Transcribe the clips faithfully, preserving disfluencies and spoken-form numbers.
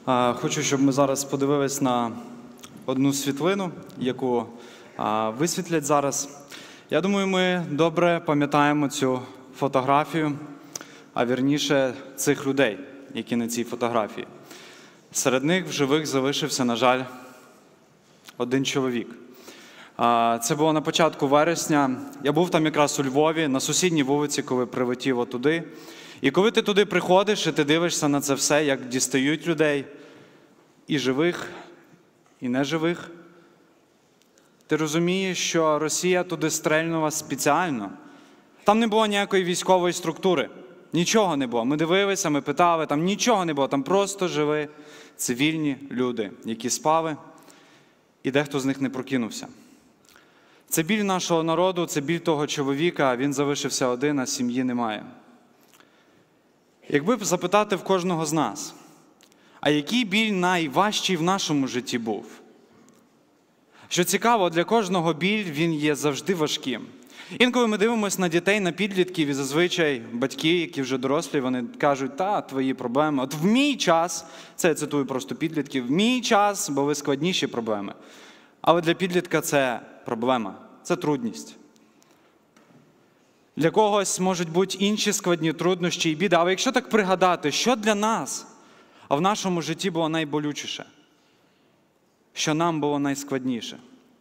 Хочу, щоб ми зараз подивились на одну світлину, яку висвітлять зараз. Я думаю, ми добре пам'ятаємо цю фотографію, а вірніше цих людей, які на цій фотографії. Серед них в живих залишився, на жаль, один чоловік. Це було на початку вересня. Я був там якраз у Львові, на сусідній вулиці, коли прилетів отуди. І коли ти туди приходиш і ти дивишся на це все, як дістають людей, і живих, і неживих, ти розумієш, що Росія туди стрельнула спеціально. Там не було ніякої військової структури. Нічого не було. Ми дивилися, ми питали, там нічого не було. Там просто живі цивільні люди, які спали, і дехто з них не прокинувся. Це біль нашого народу, це біль того чоловіка, він залишився один, а сім'ї немає. Якби запитати в кожного з нас, а який біль найважчий в нашому житті був? Що цікаво, для кожного біль, він є завжди важким. Інколи ми дивимося на дітей, на підлітків, і зазвичай батьки, які вже дорослі, вони кажуть, та, твої проблеми. От в мій час, це я цитую просто підлітків, в мій час були складніші проблеми. Але для підлітка це проблема, це трудність. Для когось можуть бути інші складні труднощі і біди. Але якщо так пригадати, що для нас, а в нашому житті було найболючіше, що нам було найскладніше.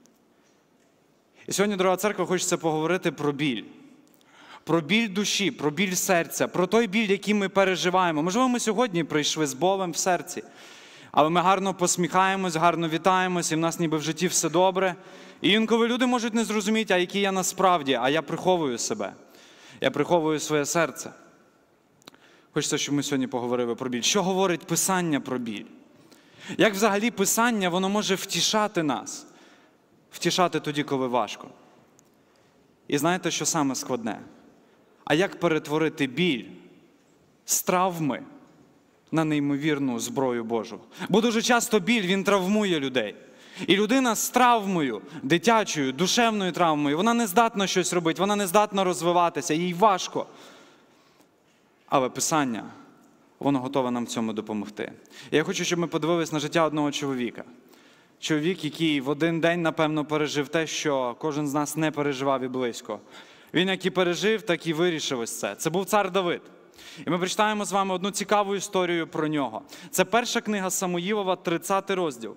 І сьогодні, дорога церква, хочеться поговорити про біль. Про біль душі, про біль серця, про той біль, який ми переживаємо. Можливо, ми сьогодні прийшли з болем в серці, але ми гарно посміхаємось, гарно вітаємось, і в нас ніби в житті все добре. І інколи люди можуть не зрозуміти, а який я насправді, а я приховую себе. Я приховую своє серце. Хочеться, щоб ми сьогодні поговорили про біль. Що говорить Писання про біль? Як взагалі Писання, воно може втішати нас? Втішати тоді, коли важко. І знаєте, що саме складне? А як перетворити біль з травми на неймовірну зброю Божу? Бо дуже часто біль, він травмує людей. І людина з травмою, дитячою, душевною травмою, вона не здатна щось робити, вона не здатна розвиватися, їй важко. Але Писання, воно готове нам в цьому допомогти. І я хочу, щоб ми подивилися на життя одного чоловіка. Чоловік, який в один день, напевно, пережив те, що кожен з нас не переживав і близько. Він як і пережив, так і вирішив ось це. Це був цар Давид. І ми прочитаємо з вами одну цікаву історію про нього. Це перша книга Самуїлова, тридцятий розділ.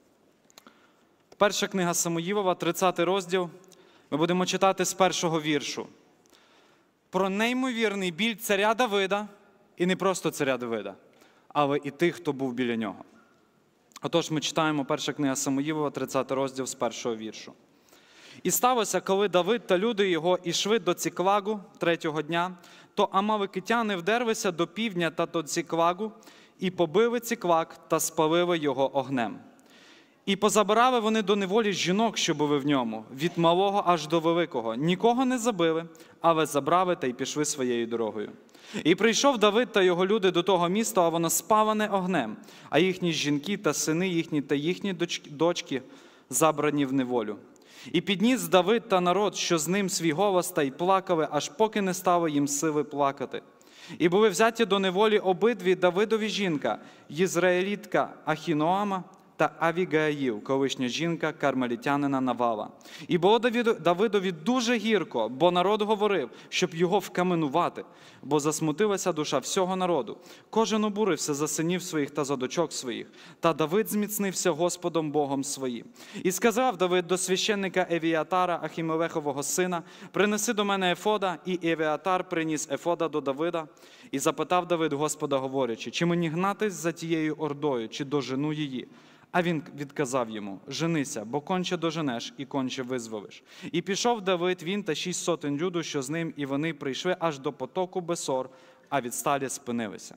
Перша книга Самуїлова, тридцятий розділ. Ми будемо читати з першого віршу. Про неймовірний біль царя Давида, і не просто царя Давида, але і тих, хто був біля нього. Отож, ми читаємо перша книга Самуїлова, тридцятий розділ з першого віршу. «І сталося, коли Давид та люди його ішли до Ціклагу третього дня, то амаликитяни вдерлися до півдня та до Ціклагу, і побили Ціклаг та спалили його огнем. І позабирали вони до неволі жінок, що були в ньому, від малого аж до великого. Нікого не забили, але забрали та й пішли своєю дорогою. І прийшов Давид та його люди до того міста, а воно спалене огнем, а їхні жінки та сини їхні та їхні дочки забрані в неволю. І підніс Давид та народ, що з ним свій голос, та й плакали, аж поки не стало їм сили плакати. І були взяті до неволі обидві Давидові жінка, єзраїлітка Ахіноама та Авігаїл, колишня жінка кармелітянина Навала. І було Давидові дуже гірко, бо народ говорив, щоб його вкаменувати, бо засмутилася душа всього народу. Кожен обурився за синів своїх та за дочок своїх. Та Давид зміцнився Господом Богом своїм. І сказав Давид до священника Евіатара, Ахімелехового сина, принеси до мене ефода, і Евіатар приніс ефода до Давида. І запитав Давид Господа, говорячи, чи мені гнатись за тією ордою, чи дожену її? А він відказав йому, женися, бо конче доженеш і конче визволиш. І пішов Давид, він та шість сотень люду, що з ним, і вони прийшли аж до потоку Бесор, а відсталі спинилися.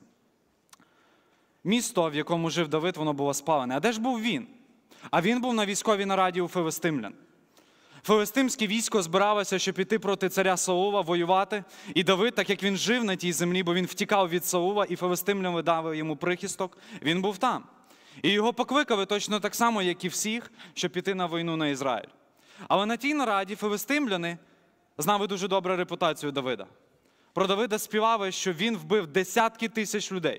Місто, в якому жив Давид, воно було спалене. А де ж був він? А він був на військовій нараді у филистимлян. Филистимське військо збиралося, щоб піти проти царя Саула, воювати. І Давид, так як він жив на тій землі, бо він втікав від Саула, і филистимляни дали йому прихисток, він був там. І його покликали точно так само, як і всіх, щоб піти на війну на Ізраїль. Але на тій нараді филистимляни знали дуже добре репутацію Давида. Про Давида співали, що він вбив десятки тисяч людей.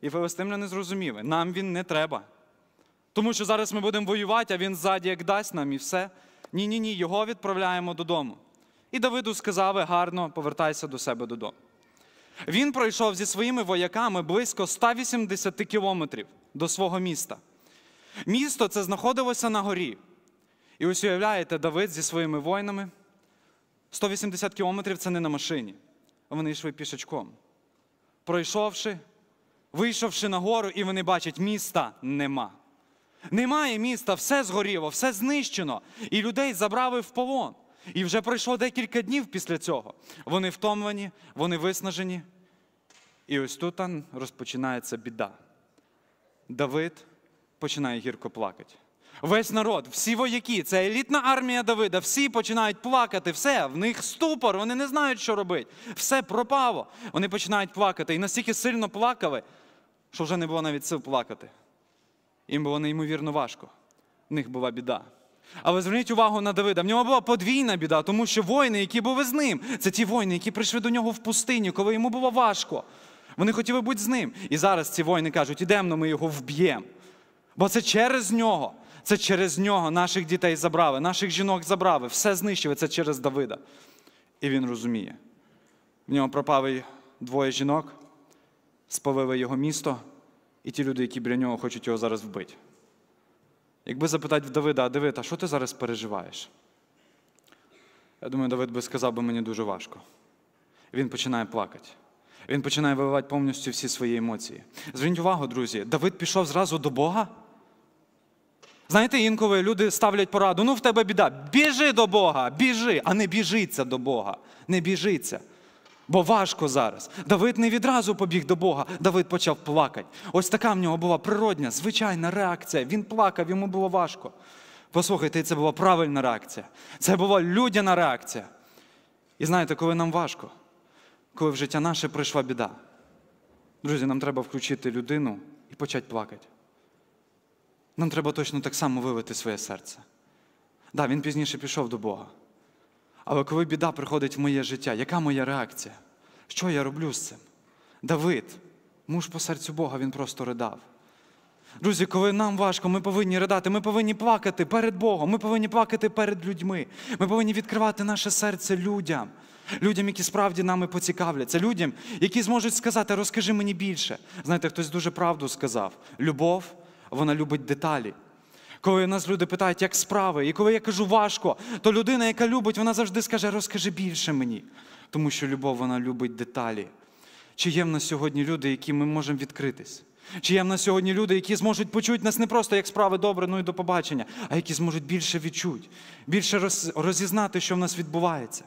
І филистимляни зрозуміли, нам він не треба. Тому що зараз ми будемо воювати, а він ззаді як дасть нам і все. Ні-ні-ні, його відправляємо додому. І Давиду сказали, гарно, повертайся до себе додому. Він пройшов зі своїми вояками близько ста вісімдесяти кілометрів до свого міста. Місто це знаходилося на горі. І ось уявляєте, Давид зі своїми воїнами, сто вісімдесят кілометрів це не на машині, а вони йшли пішечком. Пройшовши, вийшовши на гору, і вони бачать, міста нема. Немає міста, все згоріло, все знищено. І людей забрали в полон. І вже пройшло декілька днів після цього. Вони втомлені, вони виснажені. І ось тут розпочинається біда. Давид починає гірко плакати. Весь народ, всі вояки, це елітна армія Давида, всі починають плакати, все, в них ступор, вони не знають, що робити. Все пропало. Вони починають плакати. І настільки сильно плакали, що вже не було навіть сил плакати. Їм було неймовірно важко. В них була біда. Але зверніть увагу на Давида. В нього була подвійна біда, тому що воїни, які були з ним, це ті воїни, які прийшли до нього в пустиню, коли йому було важко. Вони хотіли бути з ним. І зараз ці воїни кажуть, ідемо, ми його вб'ємо. Бо це через нього. Це через нього наших дітей забрали, наших жінок забрали, все знищили, це через Давида. І він розуміє. В нього пропали двоє жінок, спалили його місто, і ті люди, які біля нього хочуть його зараз вбити. Якби запитати в Давида, а Давид, а що ти зараз переживаєш? Я думаю, Давид би сказав би, мені дуже важко. Він починає плакати. Він починає виливати повністю всі свої емоції. Зверніть увагу, друзі, Давид пішов зразу до Бога. Знаєте, інколи люди ставлять пораду, ну в тебе біда, біжи до Бога, біжи, а не біжиться до Бога, не біжиться. Бо важко зараз. Давид не відразу побіг до Бога, Давид почав плакати. Ось така в нього була природня, звичайна реакція. Він плакав, йому було важко. Послухайте, це була правильна реакція. Це була людяна реакція. І знаєте, коли нам важко, коли в життя наше прийшла біда, друзі, нам треба включити людину і почати плакати. Нам треба точно так само вилити своє серце. Так, да, він пізніше пішов до Бога. Але коли біда приходить в моє життя, яка моя реакція? Що я роблю з цим? Давид, муж по серцю Бога, він просто ридав. Друзі, коли нам важко, ми повинні ридати, ми повинні плакати перед Богом, ми повинні плакати перед людьми. Ми повинні відкривати наше серце людям. Людям, які справді нами поцікавляться. Людям, які зможуть сказати, розкажи мені більше. Знаєте, хтось дуже правду сказав. Любов, вона любить деталі. Коли нас люди питають, як справи, і коли я кажу важко, то людина, яка любить, вона завжди скаже, розкажи більше мені. Тому що любов, вона любить деталі. Чи є в нас сьогодні люди, які ми можемо відкритись? Чи є в нас сьогодні люди, які зможуть почути нас не просто як справи добре, ну і до побачення, а які зможуть більше відчути, більше роз, розізнати, що в нас відбувається?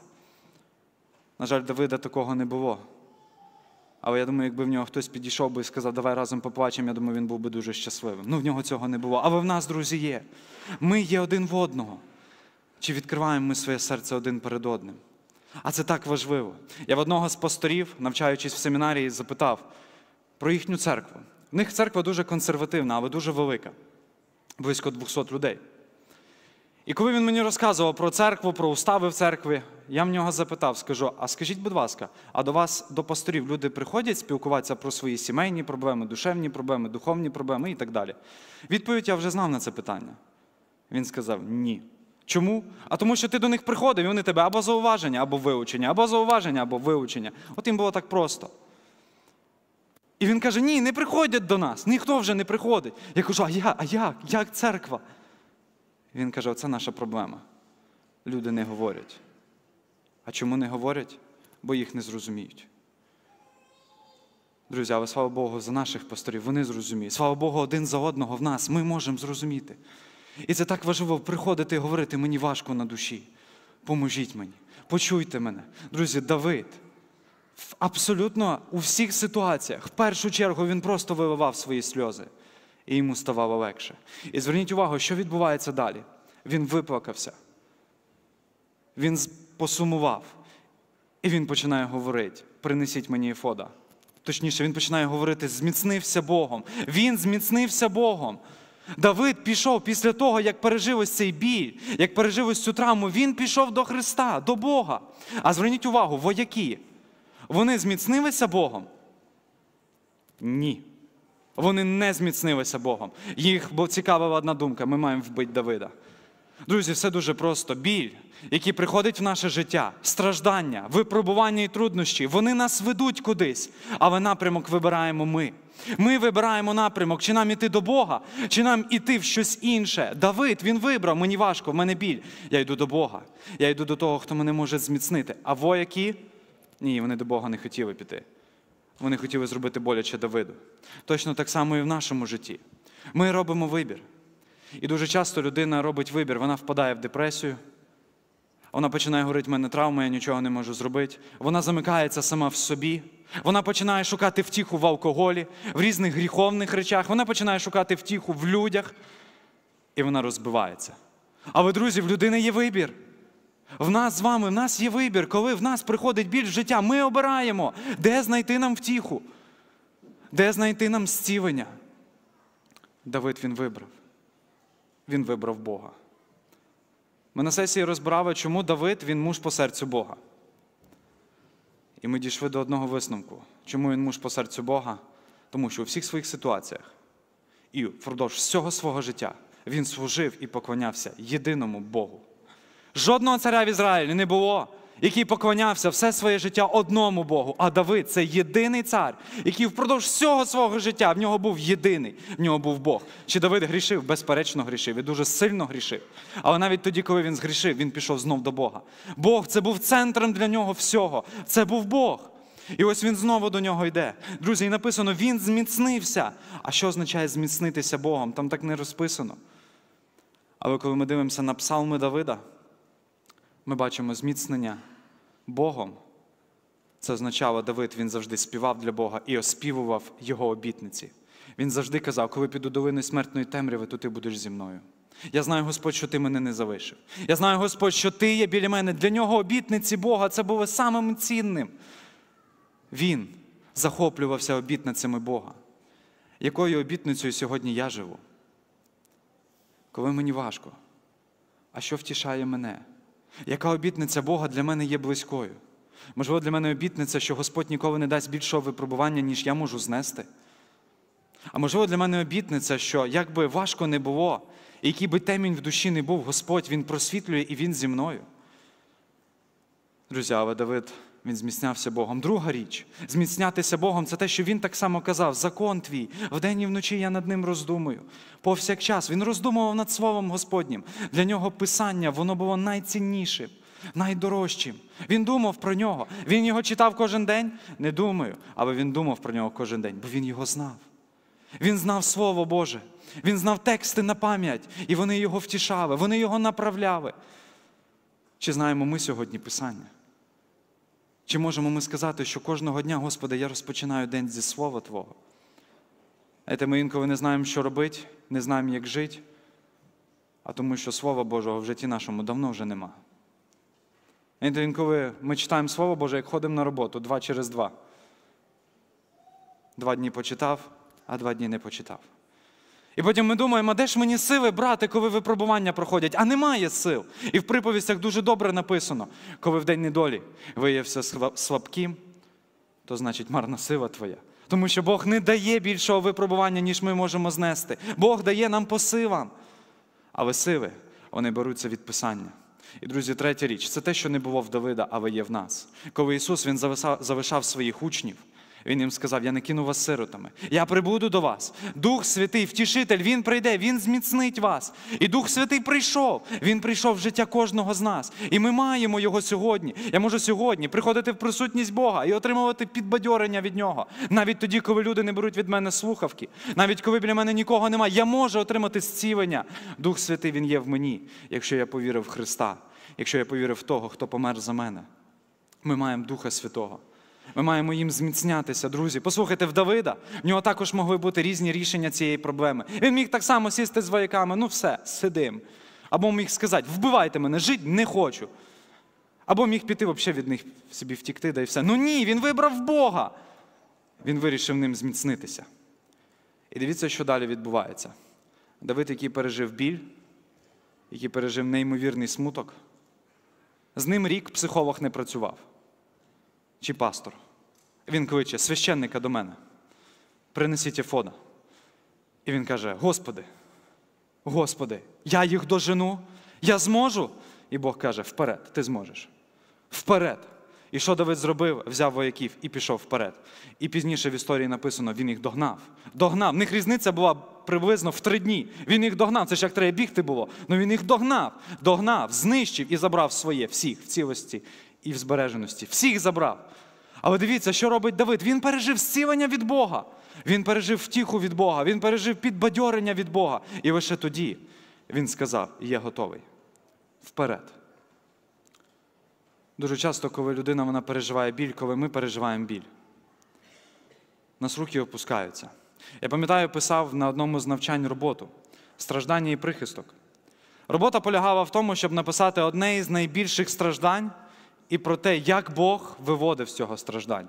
На жаль, Давида такого не було. Але я думаю, якби в нього хтось підійшов би і сказав, давай разом поплачемо, я думаю, він був би дуже щасливим. Ну, в нього цього не було. Але в нас, друзі, є. Ми є один в одного. Чи відкриваємо ми своє серце один перед одним? А це так важливо. Я в одного з пасторів, навчаючись в семінарії, запитав про їхню церкву. В них церква дуже консервативна, але дуже велика. Близько двохсот людей. І коли він мені розказував про церкву, про устави в церкві, я в нього запитав, скажу, а скажіть, будь ласка, а до вас, до пасторів, люди приходять спілкуватися про свої сімейні проблеми, душевні проблеми, духовні проблеми і так далі? Відповідь я вже знав на це питання. Він сказав, ні. Чому? А тому, що ти до них приходив, і вони тебе або зауваження, або вилучення, або зауваження, або вилучення. От їм було так просто. І він каже, ні, не приходять до нас, ніхто вже не приходить. Я кажу, а як? А як? Як церква? Він каже, оце наша проблема. Люди не говорять. А чому не говорять? Бо їх не зрозуміють. Друзі, але слава Богу за наших пасторів, вони зрозуміють. Слава Богу, один за одного в нас, ми можемо зрозуміти. І це так важливо приходити і говорити, мені важко на душі. Поможіть мені, почуйте мене. Друзі, Давид абсолютно у всіх ситуаціях, в першу чергу він просто виливав свої сльози. І йому ставало легше. І зверніть увагу, що відбувається далі. Він виплакався. Він посумував. І він починає говорити, принесіть мені ефода. Точніше, він починає говорити, зміцнився Богом. Він зміцнився Богом. Давид пішов після того, як пережив ось цей біль, як пережив ось цю травму, він пішов до Христа, до Бога. А зверніть увагу, вояки, вони зміцнилися Богом? Ні. Вони не зміцнилися Богом. Їх бо цікава одна думка: ми маємо вбити Давида. Друзі, все дуже просто. Біль, який приходить в наше життя, страждання, випробування і труднощі, вони нас ведуть кудись, але напрямок вибираємо ми. Ми вибираємо напрямок, чи нам іти до Бога, чи нам іти в щось інше. Давид, він вибрав: мені важко, в мене біль. Я йду до Бога. Я йду до того, хто мене може зміцнити. А вояки? Ні, вони до Бога не хотіли піти. Вони хотіли зробити боляче Давиду. Точно так само і в нашому житті. Ми робимо вибір. І дуже часто людина робить вибір, вона впадає в депресію, вона починає говорити: в мене травма, я нічого не можу зробити. Вона замикається сама в собі, вона починає шукати втіху в алкоголі, в різних гріховних речах, вона починає шукати втіху в людях, і вона розбивається. Але, друзі, в людини є вибір. В нас з вами, в нас є вибір. Коли в нас приходить біль в життя, ми обираємо, де знайти нам втіху, де знайти нам зцілення. Давид, він вибрав. Він вибрав Бога. Ми на сесії розбирали, чому Давид, він муж по серцю Бога. І ми дійшли до одного висновку. Чому він муж по серцю Бога? Тому що у всіх своїх ситуаціях і впродовж всього свого життя він служив і поклонявся єдиному Богу. Жодного царя в Ізраїлі не було, який поклонявся все своє життя одному Богу. А Давид – це єдиний цар, який впродовж всього свого життя, в нього був єдиний, в нього був Бог. Чи Давид грішив? Безперечно грішив, і дуже сильно грішив. Але навіть тоді, коли він згрішив, він пішов знов до Бога. Бог – це був центром для нього всього. Це був Бог. І ось він знову до нього йде. Друзі, і написано: він зміцнився. А що означає зміцнитися Богом? Там так не розписано. Але коли ми дивимося на псалми Давида, ми бачимо зміцнення Богом. Це означало, Давид, він завжди співав для Бога і оспівував його обітниці. Він завжди казав: коли піду долиною смертної темряви, то ти будеш зі мною. Я знаю, Господь, що ти мене не залишив. Я знаю, Господь, що ти є біля мене. Для нього обітниці Бога – це було самим цінним. Він захоплювався обітницями Бога. Якою обітницею сьогодні я живу? Коли мені важко, а що втішає мене? Яка обітниця Бога для мене є близькою? Можливо, для мене обітниця, що Господь ніколи не дасть більшого випробування, ніж я можу знести. А можливо, для мене обітниця, що як би важко не було, і який би темінь в душі не був, Господь, Він просвітлює і Він зі мною. Друзі, але Давид, він зміцнявся Богом. Друга річ, зміцнятися Богом – це те, що він так само казав: закон твій, вдень і вночі я над ним роздумую. Повсякчас він роздумував над Словом Господнім. Для нього Писання, воно було найціннішим, найдорожчим. Він думав про нього. Він його читав кожен день? Не думаю. Але він думав про нього кожен день, бо він його знав. Він знав Слово Боже. Він знав тексти на пам'ять. І вони його втішали, вони його направляли. Чи знаємо ми сьогодні Писання? Чи можемо ми сказати, що кожного дня: Господи, я розпочинаю день зі Слова Твого? Знаєте, ми інколи не знаємо, що робити, не знаємо, як жити, а тому що Слова Божого в житті нашому давно вже нема. Знаєте, інколи ми читаємо Слово Боже, як ходимо на роботу, два через два. Два дні почитав, а два дні не почитав. І потім ми думаємо: а де ж мені сили брати, коли випробування проходять? А немає сил. І в приповістях дуже добре написано: коли в день недолі виявився слабким, то значить марна сила твоя. Тому що Бог не дає більшого випробування, ніж ми можемо знести. Бог дає нам по силам. Але сили, вони беруться від Писання. І, друзі, третя річ – це те, що не було в Давида, але є в нас. Коли Ісус, Він залишав своїх учнів, Він їм сказав: я не кину вас сиротами, я прибуду до вас. Дух Святий, Втішитель, Він прийде, Він зміцнить вас. І Дух Святий прийшов, Він прийшов в життя кожного з нас. І ми маємо Його сьогодні. Я можу сьогодні приходити в присутність Бога і отримувати підбадьорення від Нього. Навіть тоді, коли люди не беруть від мене слухавки, навіть коли біля мене нікого немає, я можу отримати зцілення. Дух Святий, Він є в мені, якщо я повірив в Христа, якщо я повірив в того, хто помер за мене. Ми маємо Духа Святого. Ми маємо їм зміцнятися, друзі. Послухайте, в Давида, в нього також могли бути різні рішення цієї проблеми. Він міг так само сісти з вояками: ну все, сидим. Або міг сказати: вбивайте мене, жити не хочу. Або міг піти взагалі від них собі втікти, да і все. Ну ні, він вибрав Бога. Він вирішив ним зміцнитися. І дивіться, що далі відбувається. Давид, який пережив біль, який пережив неймовірний смуток, з ним рік психолог не працював. Чи пастор. Він кличе священника до мене: принесіть ефода. І він каже: Господи, Господи, я їх дожену, я зможу? І Бог каже: вперед, ти зможеш. Вперед. І що Давид зробив? Взяв вояків і пішов вперед. І пізніше в історії написано, він їх догнав. Догнав. В них різниця була приблизно в три дні. Він їх догнав. Це ж як треба бігти було. Ну він їх догнав. Догнав, знищив і забрав своє. Всіх, в цілості і в збереженості. Всіх забрав. Але дивіться, що робить Давид. Він пережив зцілення від Бога. Він пережив втіху від Бога. Він пережив підбадьорення від Бога. І лише тоді він сказав: я готовий. Вперед. Дуже часто, коли людина вона переживає біль, коли ми переживаємо біль, у нас руки опускаються. Я пам'ятаю, писав на одному з навчань роботу «Страждання і прихисток». Робота полягала в тому, щоб написати одне із найбільших страждань і про те, як Бог виводив з цього страждання.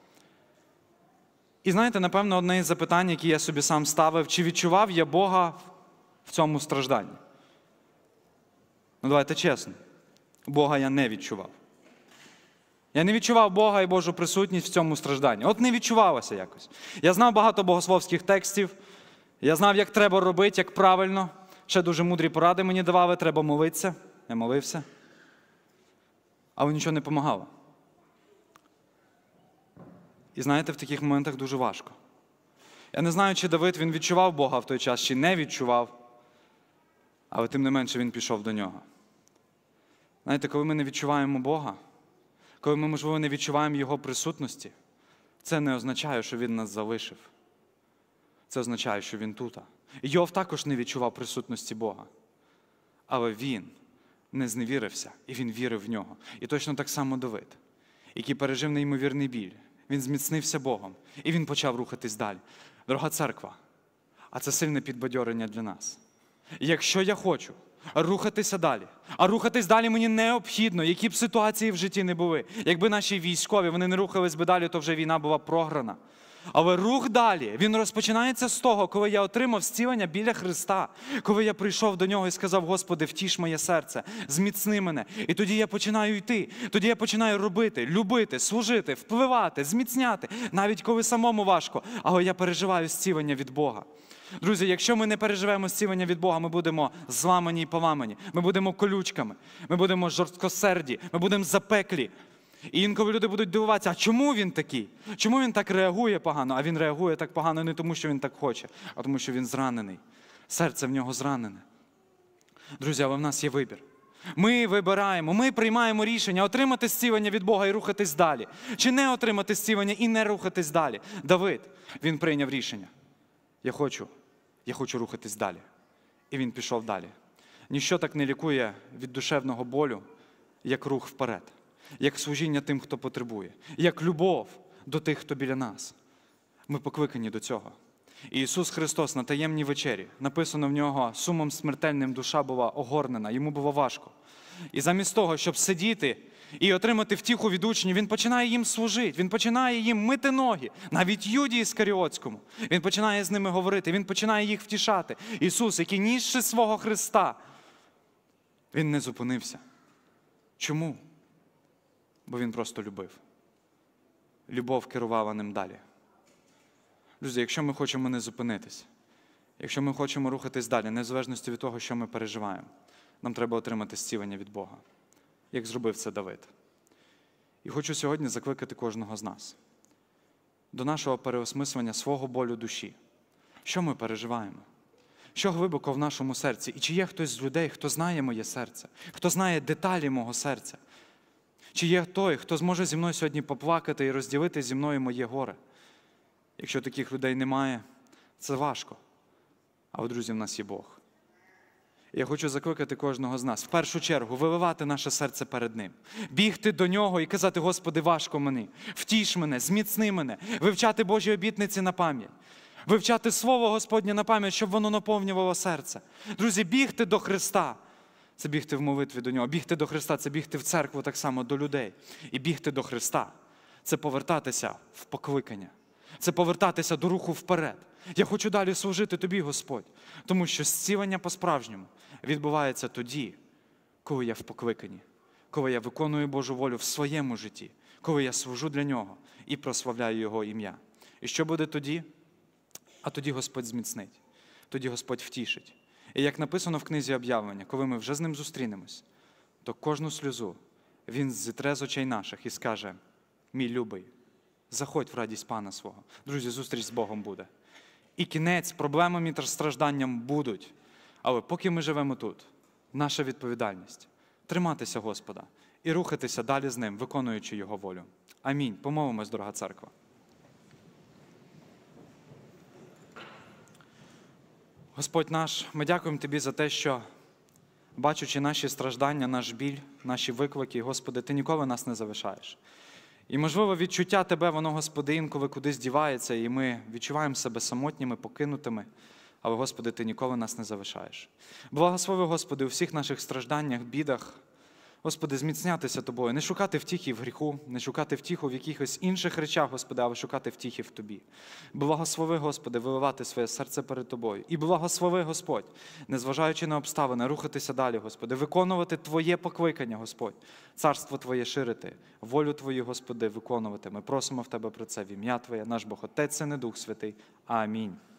І знаєте, напевно, одне із запитань, які я собі сам ставив: чи відчував я Бога в цьому стражданні? Ну, давайте чесно. Бога я не відчував. Я не відчував Бога і Божу присутність в цьому стражданні. От не відчувалося якось. Я знав багато богословських текстів, я знав, як треба робити, як правильно. Ще дуже мудрі поради мені давали: треба молитися. Я молився. Але нічого не допомагало. І знаєте, в таких моментах дуже важко. Я не знаю, чи Давид він відчував Бога в той час, чи не відчував, але тим не менше він пішов до нього. Знаєте, коли ми не відчуваємо Бога, коли ми, можливо, не відчуваємо Його присутності, це не означає, що Він нас залишив. Це означає, що Він тут. Йов також не відчував присутності Бога. Але він не зневірився, і він вірив в Нього. І точно так само Давид, який пережив неймовірний біль. Він зміцнився Богом, і він почав рухатись далі. Дорога церква, а це сильне підбадьорення для нас. Якщо я хочу рухатися далі, а рухатись далі мені необхідно, які б ситуації в житті не були. Якби наші військові, вони не рухались би далі, то вже війна була програна. Але рух далі, він розпочинається з того, коли я отримав зцілення біля Христа, коли я прийшов до Нього і сказав: Господи, втіш моє серце, зміцни мене. І тоді я починаю йти, тоді я починаю робити, любити, служити, впливати, зміцняти, навіть коли самому важко, але я переживаю зцілення від Бога. Друзі, якщо ми не переживемо зцілення від Бога, ми будемо зламані і поламані, ми будемо колючками, ми будемо жорсткосерді, ми будемо запеклі. І інколи люди будуть дивуватися: а чому він такий? Чому він так реагує погано? А він реагує так погано не тому, що він так хоче, а тому, що він зранений. Серце в нього зранене. Друзі, але в нас є вибір. Ми вибираємо, ми приймаємо рішення отримати зцілення від Бога і рухатись далі. Чи не отримати зцілення і не рухатись далі. Давид, він прийняв рішення. Я хочу, я хочу рухатись далі. І він пішов далі. Ніщо так не лікує від душевного болю, як рух вперед. Як служіння тим, хто потребує. Як любов до тих, хто біля нас. Ми покликані до цього. І Ісус Христос на таємній вечері, написано в Нього: сумом смертельним душа була огорнена, Йому було важко. І замість того, щоб сидіти і отримати втіху від учнів, Він починає їм служити, Він починає їм мити ноги, навіть Юді Іскаріотському. Він починає з ними говорити, Він починає їх втішати. Ісус, який нісши свого Христа, Він не зупинився. Чому? Бо Він просто любив. Любов керувала ним далі. Друзі, якщо ми хочемо не зупинитись, якщо ми хочемо рухатись далі, незалежно від того, що ми переживаємо, нам треба отримати зцілення від Бога, як зробив це Давид. І хочу сьогодні закликати кожного з нас до нашого переосмислення свого болю душі. Що ми переживаємо? Що глибоко в нашому серці? І чи є хтось з людей, хто знає моє серце? Хто знає деталі мого серця? Чи є той, хто зможе зі мною сьогодні поплакати і розділити зі мною моє горе? Якщо таких людей немає, це важко. Але, друзі, в нас є Бог. І я хочу закликати кожного з нас, в першу чергу, виливати наше серце перед Ним. Бігти до Нього і казати: Господи, важко мені, втіш мене, зміцни мене, вивчати Божі обітниці на пам'ять. Вивчати Слово Господнє на пам'ять, щоб воно наповнювало серце. Друзі, бігти до Христа – це бігти в молитві до Нього. Бігти до Христа – це бігти в церкву так само до людей. І бігти до Христа – це повертатися в покликання. Це повертатися до руху вперед. Я хочу далі служити Тобі, Господь. Тому що зцілення по-справжньому відбувається тоді, коли я в покликанні. Коли я виконую Божу волю в своєму житті. Коли я служу для Нього і прославляю Його ім'я. І що буде тоді? А тоді Господь зміцнить. тоді Господь втішить. І як написано в книзі Об'явлення, коли ми вже з ним зустрінемось, то кожну сльозу він зітре з очей наших і скаже: мій любий, заходь в радість Пана свого. Друзі, зустріч з Богом буде. І кінець, проблемам і стражданням будуть. Але поки ми живемо тут, наша відповідальність – триматися Господа і рухатися далі з Ним, виконуючи Його волю. Амінь. Помолимось, дорога церква. Господь наш, ми дякуємо Тобі за те, що, бачучи наші страждання, наш біль, наші виклики, Господи, Ти ніколи нас не залишаєш. І, можливо, відчуття Тебе, воно, Господи, інколи кудись дівається, і ми відчуваємо себе самотніми, покинутими, але, Господи, Ти ніколи нас не залишаєш. Благослови, Господи, у всіх наших стражданнях, бідах, Господи, зміцнятися Тобою, не шукати втіхи в гріху, не шукати втіху в якихось інших речах, Господи, але шукати втіхи в Тобі. Благослови, Господи, виливати своє серце перед Тобою. І благослови, Господь, незважаючи на обставини, рухатися далі, Господи, виконувати Твоє покликання, Господь, царство Твоє ширити, волю Твою, Господи, виконувати. Ми просимо в Тебе про це в ім'я Твоє, наш Бог Отець, Син і Дух Святий. Амінь.